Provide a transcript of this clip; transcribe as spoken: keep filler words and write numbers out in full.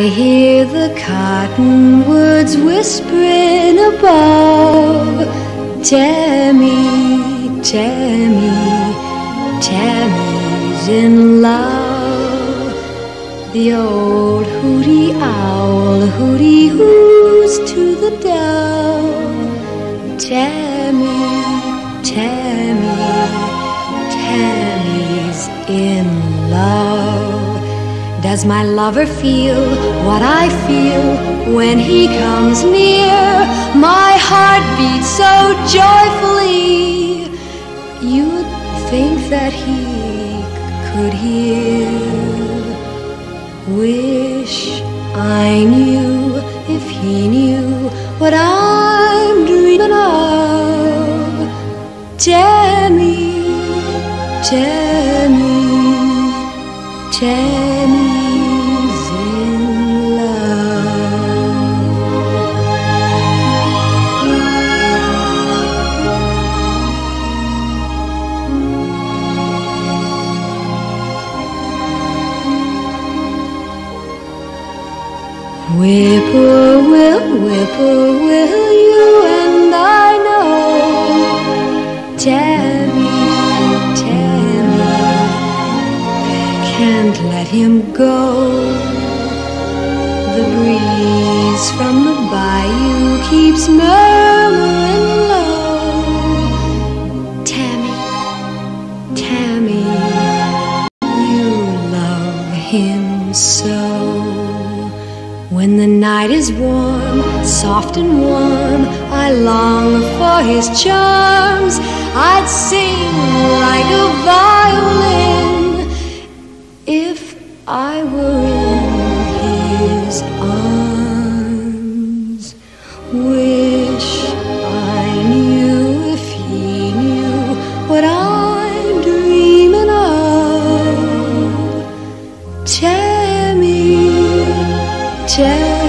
hear the cottonwoods whispering above. Tammy, Tammy, Tammy's in love. The old hooty owl hooty hoos to the dove. Tammy, Tammy, Tammy's in love. Does my lover feel what I feel when he comes near? My heart beats so joyfully, you'd think that he could hear. Wish I knew if he knew what I'm dreaming of. Tammy, Tammy, Tammy's in love. Whippoorwill, whippoorwill, you and I know. Tammy, Tammy, can't let him go. The breeze from the bayou keeps murmuring low. Tammy, Tammy, you love him so. When the night is warm, soft and warm, I long for his charms. I'd sing like a violin if I were in his arms. Wish I knew if he knew what I'm dreaming of. Tammy, Tammy.